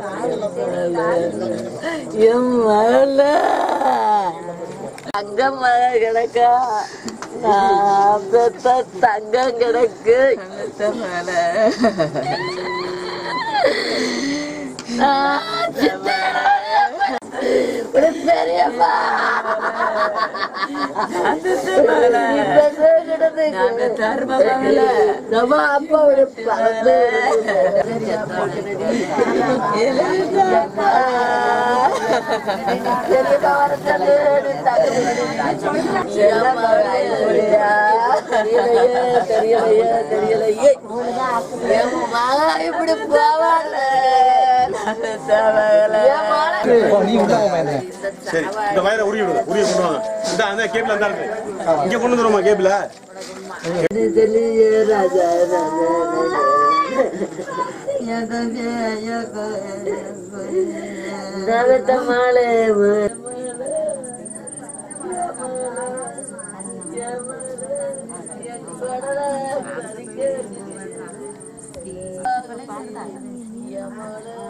என் மகள தங்க மக கிடக்கா தங்கம் கிடக்கு பெரியம்மா நம்ம அப்பாவோட தெரியலையே இப்படி போவாங்க. சரி இந்த வயரை உரிய உரிய கொண்டு வாங்க. இந்த அந்த கேபிள் அந்த இருக்கு இங்க கொண்டு வந்துருமா கேபிள ராஜா மாலை Yamala